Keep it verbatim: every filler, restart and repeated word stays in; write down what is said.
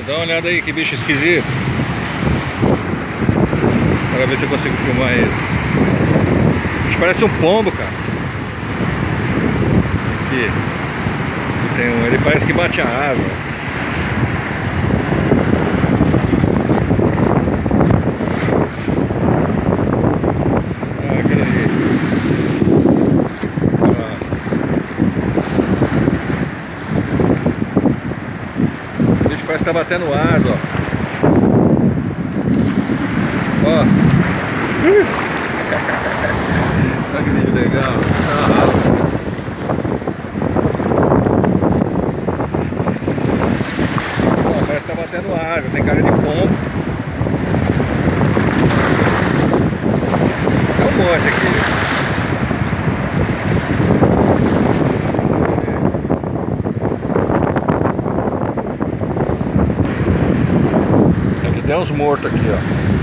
Dá uma olhada aí, que bicho esquisito. Para ver se eu consigo filmar ele. Bicho, parece um pombo, cara. Aqui. Tem um, ele parece que bate a asa. Ah, aquele ali. Ah. O bicho parece que tá batendo asa, ó. Ó. Olha que vídeo legal. Ah, parece que tá batendo água, tem cara de pombo. É um monte aqui. Aqui tem uns mortos aqui, ó.